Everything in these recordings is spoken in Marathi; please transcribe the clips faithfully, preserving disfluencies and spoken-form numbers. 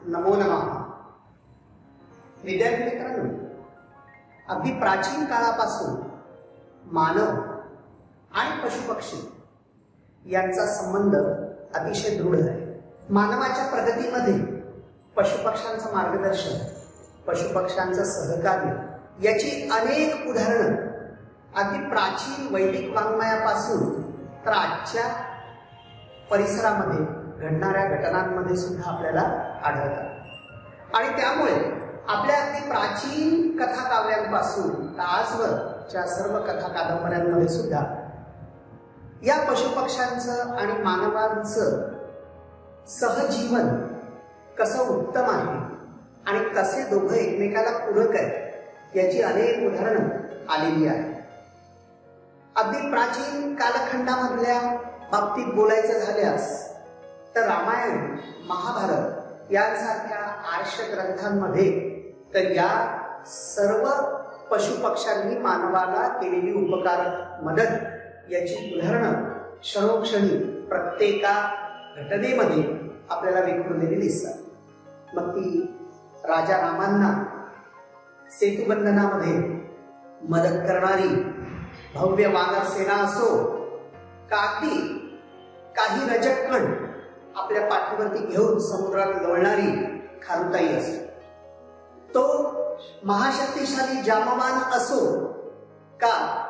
नमो नमः. विद्यार्थी मित्रांनो, अगदी प्राचीन काळापासून मानव आणि पशुपक्षी यांचा संबंध अतिशय दृढ आहे. मानवाच्या प्रगतीमध्ये पशुपक्ष्यांचं मार्गदर्शन, पशुपक्ष्यांचं सहकार्य याची अनेक उदाहरणं अगदी प्राचीन वैदिक वाङ्मयापासून तर आजच्या परिसरामध्ये घडणाऱ्या घटनांमध्ये सुद्धा आपल्याला आढळतात. आणि त्यामुळे आपल्या अगदी प्राचीन कथा काव्यांपासून आजवरच्या सर्व कथा कादंबऱ्यांमध्ये सुद्धा या पशुपक्ष्यांचं आणि मानवांचं सहजीवन कसं उत्तम आहे आणि कसे दोघं एकमेकाला पूरक आहेत याची अनेक उदाहरणं आलेली आहेत. अगदी प्राचीन कालखंडामधल्या बाबतीत बोलायचं झाल्यास तर रामायण, महाभारत यांसारख्या आर्ष ग्रंथांमध्ये तर या सर्व पशुपक्ष्यांनी मानवाला केलेली उपकार मदत याची उदाहरणं क्षणोक्षणी प्रत्येका घटनेमध्ये आपल्याला विखुरलेली दिसतात. मग ती राजा रामांना सेतुबंधनामध्ये मदत करणारी भव्य वानर सेना असो, का अगदी काही रजक्कण आपल्या पाठीवरती घेऊन समुद्रात लोळणारी खारुताई असो, तो महाशक्तिशाली जामवान असो, का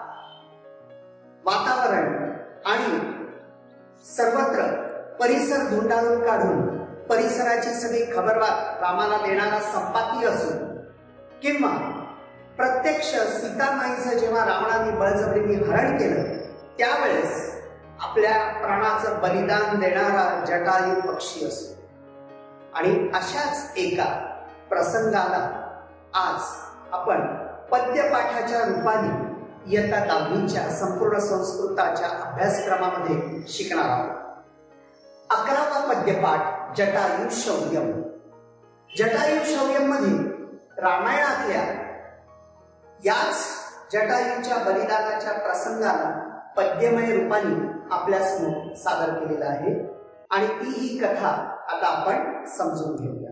वातावरण आणि सर्वत्र परिसर धुंडाळून काढून परिसराची सगळी खबरबात रामाला देणारा संपाती असो, किंवा प्रत्यक्ष सीतामाईचं जेव्हा रावणाने बळजबरीने हरण केलं त्यावेळेस आपल्या प्राणाचं बलिदान देणारा जटायू पक्षी असो. आणि अशाच एका प्रसंगाला आज आपण पद्यपाठाच्या रूपाने इयत्ता दहावीच्या संपूर्ण संस्कृताच्या अभ्यासक्रमामध्ये शिकणार आहोत. अकरावा पद्यपाठ जटायू शौर्यम. जटायू शौर्यम मध्ये रामायणातल्या याच जटायूच्या बलिदानाच्या प्रसंगाला पद्यमय रूपाने आपल्या समोर सादर केलेला आहे आणि ती ही कथा आता आपण समजून घेऊया.